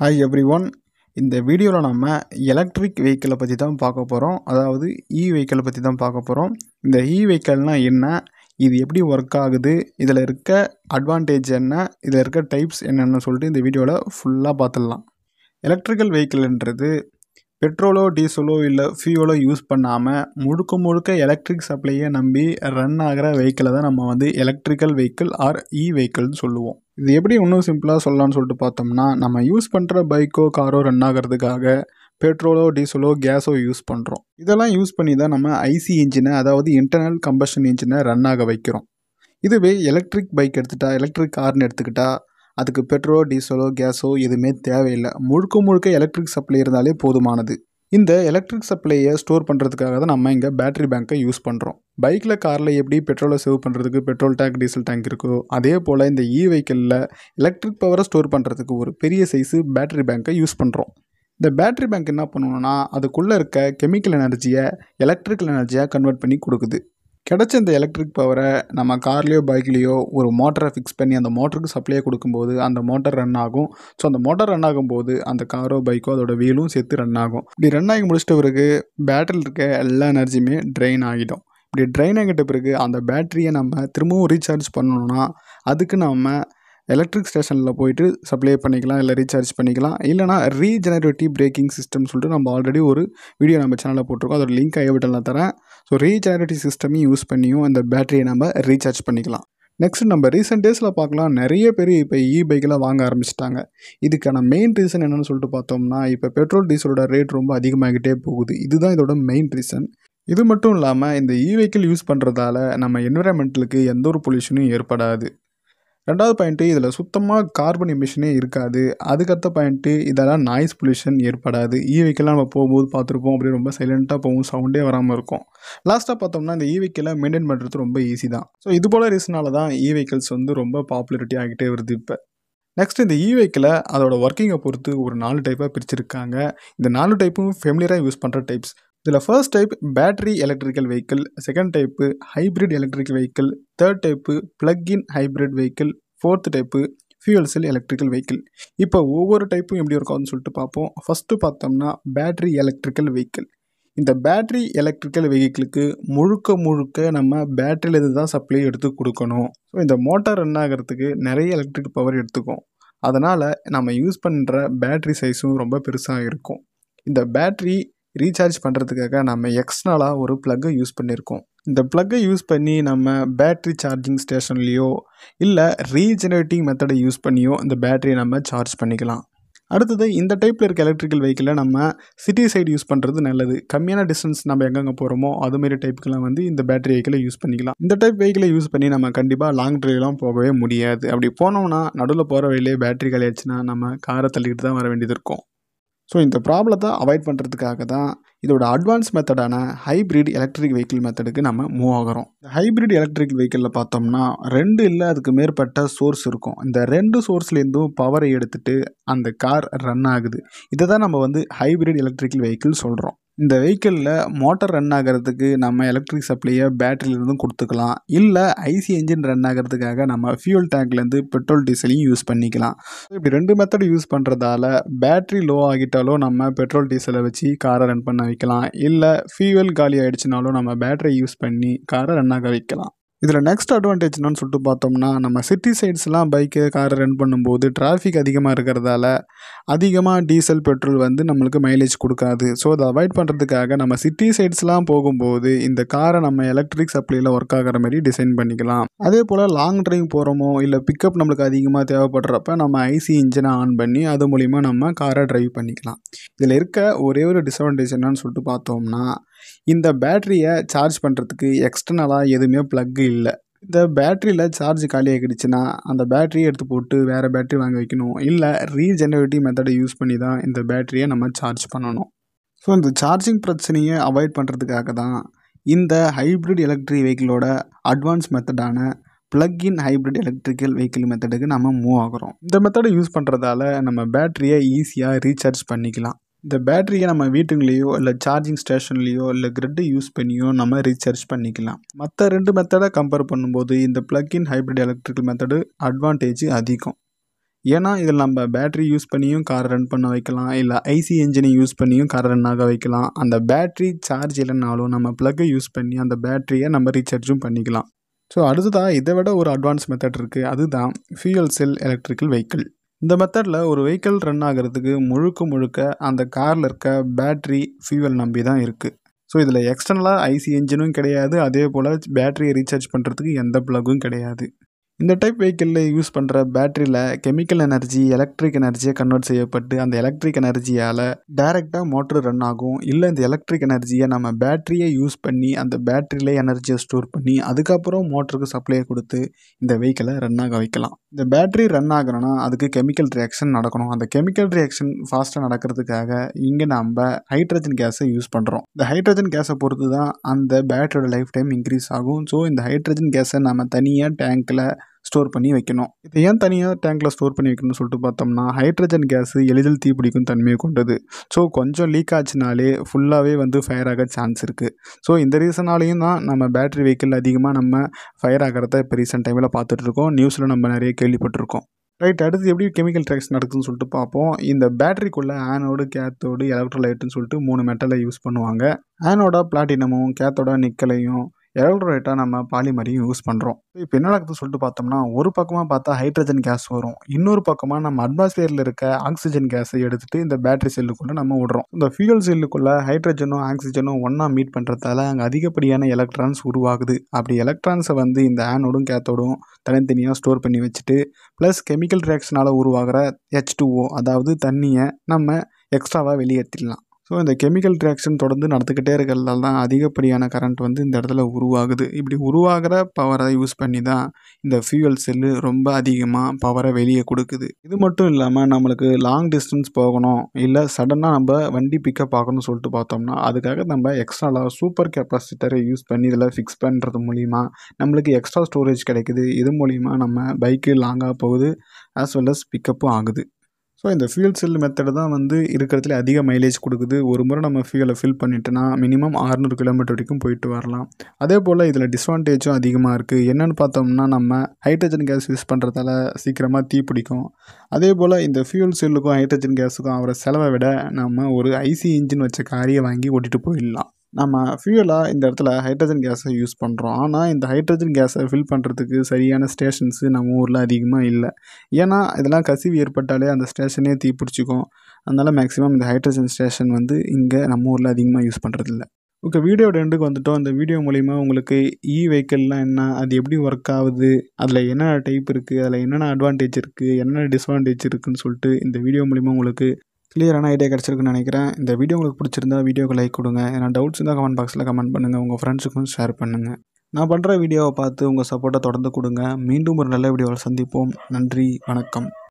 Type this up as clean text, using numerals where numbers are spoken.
Hi everyone. இந்த வீடியோவில் நம்ம எலக்ட்ரிக் வெஹிக்கிளை பற்றி தான் பார்க்க போகிறோம். அதாவது வெஹிக்கிளை பற்றி தான் பார்க்க போகிறோம். இந்த வெஹிக்கிள்னால் என்ன, இது எப்படி ஒர்க் ஆகுது, இதில் இருக்க அட்வான்டேஜ் என்ன, இதில் இருக்க டைப்ஸ் என்னென்னு சொல்லிட்டு இந்த வீடியோவில் ஃபுல்லாக பார்த்துடலாம். எலக்ட்ரிக்கல் வெஹிக்கிள்ன்றது பெட்ரோலோ டீசலோ இல்லை ஃபியூலோ யூஸ் பண்ணாமல் முழுக்க எலக்ட்ரிக் சப்ளையை நம்பி ரன் ஆகிற வெஹிக்கிளை தான் நம்ம எலக்ட்ரிக்கல் வெஹிக்கிள் ஆர் வெஹிக்கிள்னு சொல்லுவோம். இது எப்படி இன்னும் சிம்பிளாக சொல்லலாம்னு சொல்லிட்டு பார்த்தோம்னா, நம்ம யூஸ் பண்ணுற பைக்கோ காரோ ரன் ஆகிறதுக்காக பெட்ரோலோ டீசலோ கேஸோ யூஸ் பண்ணுறோம். இதெல்லாம் யூஸ் பண்ணி தான் நம்ம ஐசி இன்ஜினை, அதாவது இன்டர்னல் கம்பஷன் இன்ஜினை ரன் ஆக வைக்கிறோம். இதுவே எலக்ட்ரிக் பைக் எடுத்துட்டா, எலக்ட்ரிக் கார்னு எடுத்துக்கிட்டா அதுக்கு பெட்ரோலோ டீசலோ கேஸோ எதுவுமே தேவையில்லை. முழுக்க எலக்ட்ரிக் சப்ளை இருந்தாலே போதுமானது. இந்த எலக்ட்ரிக் சப்ளையை ஸ்டோர் பண்ணுறதுக்காக தான் நம்ம இங்கே பேட்டரி பேங்க்கை யூஸ் பண்ணுறோம். பைக்கில் காரில் எப்படி பெட்ரோலை சேவ் பண்ணுறதுக்கு பெட்ரோல் டேங்க் டீசல் டேங்க் இருக்கோ, அதே போல் இந்த வெஹிக்கிளில் எலக்ட்ரிக் பவரை ஸ்டோர் பண்ணுறதுக்கு ஒரு பெரிய சைஸு பேட்டரி பேங்க்கை யூஸ் பண்ணுறோம். இந்த பேட்டரி பேங்க் என்ன பண்ணணும்னா, அதுக்குள்ளே இருக்க கெமிக்கல் எனர்ஜியை எலக்ட்ரிக்கல் எனர்ஜியாக கன்வெர்ட் பண்ணி கொடுக்குது. கிடச்ச இந்த எலக்ட்ரிக் பவரை நம்ம கார்லேயோ பைக்லேயோ ஒரு மோட்டரை ஃபிக்ஸ் பண்ணி அந்த மோட்டருக்கு சப்ளையை கொடுக்கும்போது அந்த மோட்டர் ரன் ஆகும். ஸோ அந்த மோட்டர் ரன் ஆகும்போது அந்த காரோ பைக்கோ அதோட வீலும் சேர்த்து ரன் ஆகும். இப்படி ரன் ஆகி முடிச்சிட்ட பிறகு பேட்டரியில் இருக்க எல்லா எனர்ஜியுமே ட்ரெயின் ஆகிடும். இப்படி ட்ரெயின் ஆகிட்ட பிறகு அந்த பேட்டரியை நம்ம திரும்பவும் ரீசார்ஜ் பண்ணணும்னா அதுக்கு நம்ம எலக்ட்ரிக் ஸ்டேஷனில் போயிட்டு சப்ளை பண்ணிக்கலாம், இல்லை ரீசார்ஜ் பண்ணிக்கலாம். இல்லைனா ரீஜெனரேட்டிவ் பிரேக்கிங் சிஸ்டம் சொல்லிட்டு நம்ம ஆல்ரெடி ஒரு வீடியோ நம்ம சேனலில் போட்டிருக்கோம். அதோட லிங்க் ஐவிட்டலில் தரேன். ஸோ ரீஜெனரேட்டிவ் சிஸ்டமையும் யூஸ் பண்ணியும் இந்த பேட்டரியை நம்ம ரீசார்ஜ் பண்ணிக்கலாம். நெக்ஸ்ட் நம்ம ரீசெண்ட் டேஸில் பார்க்கலாம், நிறைய பேர் இப்போ பைக்கில் வாங்க ஆரம்பிச்சிட்டாங்க. இதுக்கான மெயின் ரீசன் என்னென்னு சொல்லிட்டு பார்த்தோம்னா, இப்போ பெட்ரோல் டீசலோட ரேட் ரொம்ப அதிகமாகிட்டே போகுது. இதுதான் இதோட மெயின் ரீசன். இது மட்டும் இல்லாமல் இந்த வெஹிக்கிள் யூஸ் பண்ணுறதால நம்ம என்விரான்மெண்ட்டுக்கு எந்த ஒரு பொல்யூஷனும் ஏற்படாது. ரெண்டாவது பாயிண்ட்டு, இதில் சுத்தமாக கார்பன் எமிஷனே இருக்காது. அதுக்கடுத்த பாயிண்ட்டு, இதெல்லாம் நாய்ஸ் பொல்யூஷன் ஏற்படாது. வெஹிக்கிள்லாம் நம்ம போகும்போது பார்த்துருப்போம், அப்படியே ரொம்ப சைலண்ட்டாக போகும், சவுண்டே வராமல் இருக்கும். லாஸ்ட்டாக பார்த்தோம்னா இந்த வெஹிக்கிளை மெயின்டைன் பண்ணுறது ரொம்ப ஈஸி தான். ஸோ இது போல் ரீசனால தான் வெஹிக்கிள்ஸ் ரொம்ப பாப்புலரிட்டி ஆகிட்டே வருது இப்போ. நெக்ஸ்ட் இந்த வெஹிக்கிளை அதோட ஒர்க்கிங்கை பொறுத்து ஒரு 4 டைப்பாக பிரிச்சிருக்காங்க. இந்த 4 டைப்பும் ஃபெமிலியராக யூஸ் பண்ணுற டைப்ஸ். இதில் first type battery electrical vehicle, second type hybrid electrical vehicle, third type plug in hybrid vehicle, fourth type fuel cell electrical vehicle. இப்போ ஒவ்வொரு டைப்பும் எப்படி இருக்கும்னு சொல்லிட்டு பார்ப்போம். ஃபஸ்ட்டு பார்த்தோம்னா பேட்டரி எலக்ட்ரிக்கல் வெஹிக்கிள். இந்த பேட்டரி எலக்ட்ரிக்கல் வெஹிக்கிளுக்கு முழுக்க நம்ம பேட்டரியிலேருந்து தான் சப்ளை எடுத்து கொடுக்கணும். ஸோ இந்த மோட்டார் ரன் ஆகிறதுக்கு நிறைய எலக்ட்ரிக் பவர் எடுத்துக்கும். அதனால் நம்ம யூஸ் பண்ணுற பேட்டரி சைஸும் ரொம்ப பெருசாக இருக்கும். இந்த பேட்டரி ரீசார்ஜ் பண்ணுறதுக்காக நம்ம எக்ஸ்டர்னலாக ஒரு ப்ளக்கை யூஸ் பண்ணியிருக்கோம். இந்த ப்ளக்கை யூஸ் பண்ணி நம்ம பேட்ரி சார்ஜிங் ஸ்டேஷன்லேயோ இல்லை ரீஜெனரேட்டிங் மெத்தடை யூஸ் பண்ணியோ இந்த பேட்டரியை நம்ம சார்ஜ் பண்ணிக்கலாம். அடுத்தது இந்த டைப்பில் இருக்க எலக்ட்ரிக்கல் வெஹிக்கிளை நம்ம சிட்டி சைடு யூஸ் பண்ணுறது நல்லது. கம்மியான டிஸ்டன்ஸ் நம்ம எங்கெங்கே போகிறோமோ அதுமாரி டைப்புக்கெல்லாம் இந்த பேட்டரி வெஹிக்கிளை யூஸ் பண்ணிக்கலாம். இந்த டைப் வெஹிக்கிளை யூஸ் பண்ணி நம்ம கண்டிப்பாக லாங் ட்ரைவ்லாம் போகவே முடியாது. அப்படி போனோம்னா நடுவில் போகிற வழியிலே பேட்டரி காலியாச்சுன்னா நம்ம காரை தள்ளிக்கிட்டு தான் வர வேண்டியது இருக்கும். ஸோ இந்த ப்ராப்ளத்தை அவாய்ட் பண்ணுறதுக்காக தான் இதோட அட்வான்ஸ் மெத்தடான ஹைப்ரிட் எலக்ட்ரிக் வெஹிக்கிள் மெத்தடுக்கு நம்ம மூவ் ஆகிறோம். ஹைப்ரிட் எலக்ட்ரிக் வெஹிக்கிளில் பார்த்தோம்னா 2 இல்லை அதுக்கு மேற்பட்ட சோர்ஸ் இருக்கும். இந்த 2 சோர்ஸ்லேருந்தும் பவரை எடுத்துகிட்டு அந்த கார் ரன் ஆகுது. இதை தான் நம்ம ஹைப்ரிட் எலக்ட்ரிக்கல் வெஹிக்கிள் சொல்கிறோம். இந்த வெஹிக்கிளில் மோட்டார் ரன் ஆகிறதுக்கு நம்ம எலக்ட்ரிக் சப்ளையை பேட்டரியிலேருந்தும் கொடுத்துக்கலாம். இல்லை ஐசி என்ஜின் ரன் ஆகிறதுக்காக நம்ம ஃபியூல் டேங்க்லேருந்து பெட்ரோல் டீசலையும் யூஸ் பண்ணிக்கலாம். இப்படி 2 மெத்தட் யூஸ் பண்ணுறதால பேட்டரி லோ ஆகிட்டாலும் நம்ம பெட்ரோல் டீசலை வச்சு காரை ரன் பண்ண வைக்கலாம். இல்லை ஃபியூவல் காலி ஆகிடுச்சுனாலும் நம்ம பேட்டரி யூஸ் பண்ணி காரை ரன் ஆக வைக்கலாம். இதில் நெக்ஸ்ட் அட்வான்டேஜ் என்னன்னு சொல்லிட்டு பார்த்தோம்னா, நம்ம சிட்டி சைட்ஸ்லாம் பைக்கு காரை ரன் பண்ணும்போது டிராஃபிக் அதிகமாக இருக்கிறதால அதிகமாக டீசல் பெட்ரோல் நம்மளுக்கு மைலேஜ் கொடுக்காது. ஸோ அதை அவாய்ட் பண்ணுறதுக்காக நம்ம சிட்டி சைட்ஸ்லாம் போகும்போது இந்த காரை நம்ம எலக்ட்ரிக் சப்ளையில் ஒர்க் ஆகிற மாதிரி டிசைன் பண்ணிக்கலாம். அதே போல் லாங் ட்ரைவ் போகிறோமோ இல்லை பிக்கப் நம்மளுக்கு அதிகமாக தேவைப்படுறப்ப நம்ம ஐசி இன்ஜினை ஆன் பண்ணி அது மூலிமா நம்ம காரை ட்ரைவ் பண்ணிக்கலாம். இதில் இருக்க ஒரே ஒரு டிஸ்அட்வான்டேஜ் என்னன்னு சொல்லிட்டு பார்த்தோம்னா, இந்த பேட்டரியை சார்ஜ் பண்ணுறதுக்கு எக்ஸ்டர்னலாக எதுவுமே ப்ளக் இல்லை. இந்த பேட்டரியில் சார்ஜ் காலி ஆகிடுச்சுன்னா அந்த பேட்டரியை எடுத்து போட்டு வேறு பேட்டரி வாங்கி வைக்கணும். இல்லை ரீஜெனரேட்டிவ் மெத்தடை யூஸ் பண்ணி தான் இந்த பேட்டரியை நம்ம சார்ஜ் பண்ணணும். ஸோ இந்த சார்ஜிங் பிரச்சனையை அவாய்ட் பண்ணுறதுக்காக தான் இந்த ஹைப்ரிட் எலக்ட்ரிக் வெஹிக்கிளோட அட்வான்ஸ் மெத்தடான பிளக்-இன் ஹைப்ரிட் எலக்ட்ரிக்கல் வெஹிக்கிள் மெத்தடுக்கு நம்ம மூவ் ஆகிறோம். இந்த மெத்தடை யூஸ் பண்ணுறதால நம்ம பேட்டரியை ஈஸியாக ரீசார்ஜ் பண்ணிக்கலாம். இந்த பேட்டரியை நம்ம வீட்டுங்களையோ இல்லை சார்ஜிங் ஸ்டேஷன்லேயோ இல்லை கிரிட்டை யூஸ் பண்ணியோ நம்ம ரீசார்ஜ் பண்ணிக்கலாம். மற்ற 2 மெத்தடை கம்பேர் பண்ணும்போது இந்த plug in hybrid electrical method advantage அதிகம். ஏன்னா இதில் நம்ம பேட்டரி யூஸ் பண்ணியும் கார் ரன் பண்ண வைக்கலாம், இல்லை ஐசி என்ஜினை யூஸ் பண்ணியும் கார் ரன் ஆக வைக்கலாம். அந்த பேட்டரி சார்ஜ் இல்லைனாலும் நம்ம ப்ளக்கை யூஸ் பண்ணி அந்த பேட்டரியை நம்ம ரீசார்ஜும் பண்ணிக்கலாம். ஸோ அடுத்ததாக இதை விட ஒரு அட்வான்ஸ் மெத்தட் இருக்குது, அதுதான் ஃபியூயல் செல் எலக்ட்ரிக்கல் வெஹிக்கிள். இந்த மெத்தடில் ஒரு வெஹிக்கிள் ரன் ஆகிறதுக்கு முழுக்க அந்த காரில் இருக்க பேட்ரி ஃபியூவல் நம்பி தான் இருக்குது. ஸோ இதில் எக்ஸ்டர்னலாக ஐசி என்ஜினும் கிடையாது, அதே போல் பேட்டரியை ரீசார்ஜ் பண்ணுறதுக்கு எந்த ப்ளக்கும் கிடையாது. இந்த டைப் வெஹிக்கிளில் யூஸ் பண்ணுற பேட்டரியில் கெமிக்கல் எனர்ஜி எலக்ட்ரிக் எனர்ஜியை கன்வெர்ட் செய்யப்பட்டு அந்த எலக்ட்ரிக் எனர்ஜியால் டைரெக்டாக மோட்டர் ரன் ஆகும். இல்லை இந்த எலக்ட்ரிக் எனர்ஜியை நம்ம பேட்டரியை யூஸ் பண்ணி அந்த பேட்டரியில் எனர்ஜியை ஸ்டோர் பண்ணி அதுக்கப்புறம் மோட்டருக்கு சப்ளை கொடுத்து இந்த வெஹிக்கிளை ரன் ஆக வைக்கலாம். இந்த பேட்டரி ரன் ஆகணும்னா அதுக்கு கெமிக்கல் ரியாக்ஷன் நடக்கணும். அந்த கெமிக்கல் ரியாக்ஷன் ஃபாஸ்ட்டாக நடக்கிறதுக்காக இங்கே நம்ம ஹைட்ரஜன் கேஸை யூஸ் பண்ணுறோம். இந்த ஹைட்ரஜன் கேஸை பொறுத்து தான் அந்த பேட்டரியோட லைஃப் டைம் இன்க்ரீஸ் ஆகும். ஸோ இந்த ஹைட்ரஜன் கேஸை நம்ம தனியாக டேங்க்கில் ஸ்டோர் பண்ணி வைக்கணும். இது ஏன் தனியாக டேங்க்கில் ஸ்டோர் பண்ணி வைக்கணும்னு சொல்லிட்டு பார்த்தோம்னா, ஹைட்ரஜன் கேஸ் எளிதில் தீப்பிடிக்கும் தன்மையை கொண்டது. ஸோ கொஞ்சம் லீக் ஆச்சுனாலே ஃபுல்லாகவே ஃபயர் ஆக சான்ஸ் இருக்குது. ஸோ இந்த ரீசனாலையும் தான் நம்ம பேட்டரி வெஹிக்கிள் அதிகமாக நம்ம ஃபயர் ஆகிறத இப்போ ரீசெண்ட் டைமில் பார்த்துட்ருக்கோம். நியூஸில் நம்ம நிறைய கேள்விப்பட்டிருக்கோம். ரைட், அடுத்து எப்படி கெமிக்கல் ரியாக்ஷன் நடக்குதுன்னு சொல்லிட்டு பார்ப்போம். இந்த பேட்டரிக்குள்ளே ஆனோடு, கேத்தோடு, எலக்ட்ரோலைட்டுன்னு சொல்லிட்டு 3 மெட்டலை யூஸ் பண்ணுவாங்க. ஆனோட பிளாட்டினமும், கேத்தோட நிக்கலையும், எலக்ட்ரோலைட்டாக நம்ம பாலிமரையும் யூஸ் பண்ணுறோம். இப்போ என்ன நடக்குதுன்னு சொல்லிட்டு பார்த்தோம்னா, ஒரு பக்கமாக பார்த்தா ஹைட்ரஜன் கேஸ் வரும், இன்னொரு பக்கமாக நம்ம அட்மாஸ்பியரில் இருக்க ஆக்சிஜன் கேஸை எடுத்துகிட்டு இந்த பேட்டரி செல்லுக்குள்ளே நம்ம விடுறோம். இந்த ஃபியூயல் செல்லுக்குள்ளே ஹைட்ரஜனும் ஆக்சிஜனும் ஒன்றா மீட் பண்ணுறதால அங்கே அதிகப்படியான எலக்ட்ரான்ஸ் உருவாகுது. அப்படி எலக்ட்ரான்ஸை இந்த ஆனோடும் கேத்தோடும் தனித்தனியாக ஸ்டோர் பண்ணி வச்சுட்டு ப்ளஸ் கெமிக்கல் ரியாக்ஷனால் உருவாகிற H2O அதாவது தண்ணியை நம்ம எக்ஸ்ட்ராவாக வெளியேற்றிடலாம். ஸோ இந்த கெமிக்கல் ரியாக்ஷன் தொடர்ந்து நடந்துக்கிட்டே இருக்கிறதால தான் அதிகப்படியான கரண்ட் இந்த இடத்துல உருவாகுது. இப்படி உருவாகிற பவரை யூஸ் பண்ணி தான் இந்த ஃபியூயல் செல்லு ரொம்ப அதிகமாக பவரை வெளியே கொடுக்குது. இது மட்டும் இல்லாமல் நம்மளுக்கு லாங் டிஸ்டன்ஸ் போகணும், இல்லை சடனாக நம்ம வண்டி பிக்கப் ஆகணும்னு சொல்லிட்டு பார்த்தோம்னா அதுக்காக நம்ம எக்ஸ்ட்ராலாக சூப்பர் கெப்பாசிட்டரை யூஸ் பண்ணி இதில் ஃபிக்ஸ் பண்ணுறது மூலிமா நம்மளுக்கு எக்ஸ்ட்ரா ஸ்டோரேஜ் கிடைக்குது. இது மூலிமா நம்ம பைக்கு லாங்காக போகுது, ஆஸ் வெல் அஸ் பிக்கப்பும் ஆகுது. ஸோ இந்த ஃபியூயல் செல் மெத்தடு தான் இருக்கிறதுல அதிக மைலேஜ் கொடுக்குது. ஒரு முறை நம்ம ஃபியூயலை ஃபில் பண்ணிட்டோன்னா மினிமம் 600 கிலோமீட்டர் வரைக்கும் போயிட்டு வரலாம். அதே போல் இதில் டிஸ்அட்வான்டேஜும் அதிகமாக இருக்குது. என்னென்னு பார்த்தோம்னா, நம்ம ஹைட்ரஜன் கேஸ் யூஸ் பண்ணுறதால சீக்கிரமாக தீப்பிடிக்கும். அதே போல் இந்த ஃபியூயல் செல்லுக்கும் ஹைட்ரஜன் கேஸுக்கும் ஆகிற செலவை விட நம்ம ஒரு ஐசி இன்ஜின் வச்ச காரியை வாங்கி ஓட்டிகிட்டு போயிடலாம். நம்ம ஃபியூயலாக இந்த இடத்துல ஹைட்ரஜன் கேஸை யூஸ் பண்ணுறோம். ஆனால் இந்த ஹைட்ரஜன் கேஸை ஃபில் பண்ணுறதுக்கு சரியான ஸ்டேஷன்ஸு நம்ம ஊரில் அதிகமாக இல்லை. ஏன்னா இதெல்லாம் கசிவு ஏற்பட்டாலே அந்த ஸ்டேஷனே தீப்பிடிச்சிக்கும். அதனால் மேக்ஸிமம் இந்த ஹைட்ரஜன் ஸ்டேஷன் இங்கே நம்ம ஊரில் அதிகமாக யூஸ் பண்ணுறதில்ல. ஓகே, வீடியோட எண்டுக்கு வந்துட்டோம். இந்த வீடியோ மூலிமா உங்களுக்கு வெஹிக்கிள்லாம் என்ன, அது எப்படி ஒர்க் ஆகுது, அதில் என்னென்ன டைப் இருக்குது, அதில் என்னென்ன அட்வான்டேஜ் இருக்குது, என்னென்ன டிஸ்அட்வான்டேஜ் இருக்குதுன்னு சொல்லிட்டு இந்த வீடியோ மூலிமா உங்களுக்கு கிளியரான ஐடியா கிடச்சிருக்குன்னு நினைக்கிறேன். இந்த வீடியோ உங்களுக்கு பிடிச்சிருந்தா வீடியோக்கு லைக் கொடுங்க. ஏன்னா டவுட்ஸ் இருந்தால் கமெண்ட் பாக்ஸில் கமெண்ட் பண்ணுங்கள். உங்கள் ஃப்ரெண்ட்ஸுக்கும் ஷேர் பண்ணுங்கள். நான் பண்ணுற வீடியோவை பார்த்து உங்கள் சப்போர்ட்டை தொடர்ந்து கொடுங்க. மீண்டும் ஒரு நல்ல வீடியோவில் சந்திப்போம். நன்றி, வணக்கம்.